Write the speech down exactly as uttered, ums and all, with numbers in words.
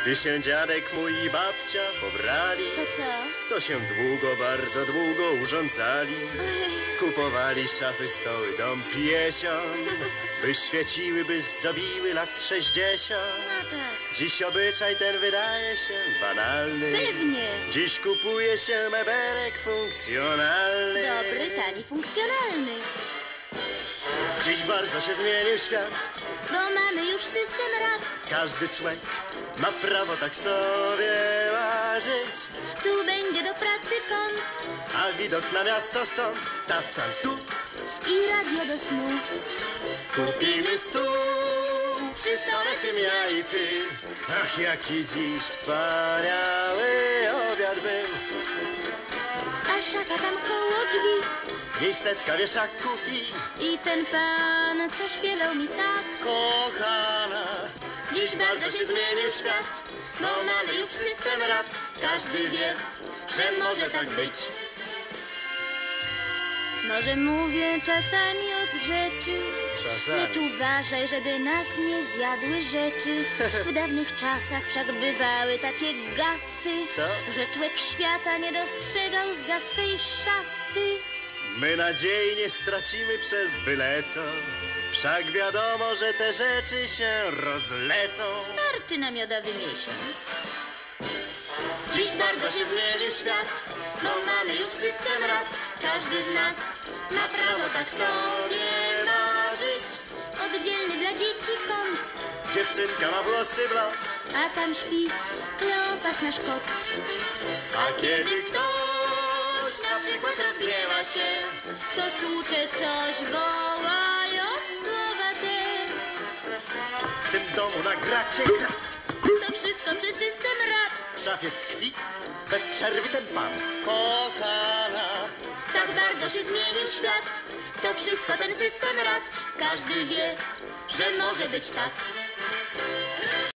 Gdy się dziadek mój i babcia pobrali, To co? to się długo, bardzo długo urządzali. Oj, Kupowali szafy, stoły, dom, piesion, by świeciły, by zdobiły lat sześćdziesiąt. no tak. Dziś obyczaj ten wydaje się banalny. Pewnie. Dziś kupuje się mebelek funkcjonalny. Dobry, tani, funkcjonalny. Dziś bardzo się zmienił świat. Bo mamy już system rad. Każdy człowiek ma prawo tak sobie marzyć. Tu będzie do pracy kąt A widok na miasto stąd tapczan tu. i radio do snu. Kupimy stół przy stole tym ja i ty. Ach, jaki dziś wspaniały obiad był. A szafa tam koło drzwi. W niej setka wieszaków i I ten pan, co śpiewał mi tak. kochana. Dziś bardzo się zmienił świat, bo mamy już system rad. Każdy wie, że może tak być. Może mówię czasami od rzeczy, Czasami. lecz uważaj, żeby nas nie zjadły rzeczy. W dawnych czasach wszak bywały takie gafy, Co? że człowiek świata nie dostrzegał za swej szafy. My nadziei nie stracimy przez byle co. Wszak wiadomo, że te rzeczy się rozlecą. Starczy na miodowy miesiąc. Dziś bardzo się zmienił świat, bo mamy już system rad. Każdy z nas ma prawo tak sobie marzyć. Oddzielny dla dzieci kąt, Dziewczynka ma włosy blond, a tam śpi Kleopas nasz kot. a kiedy ktoś na przykład rozgniewa się, To stłucze coś, wołając słowa te. w tym domu nagracie grat. To wszystko przez system rad. W szafie tkwi bez przerwy ten pan. Kochana. Tak bardzo się zmienił świat. To wszystko ten system rad. Każdy wie, że może być tak.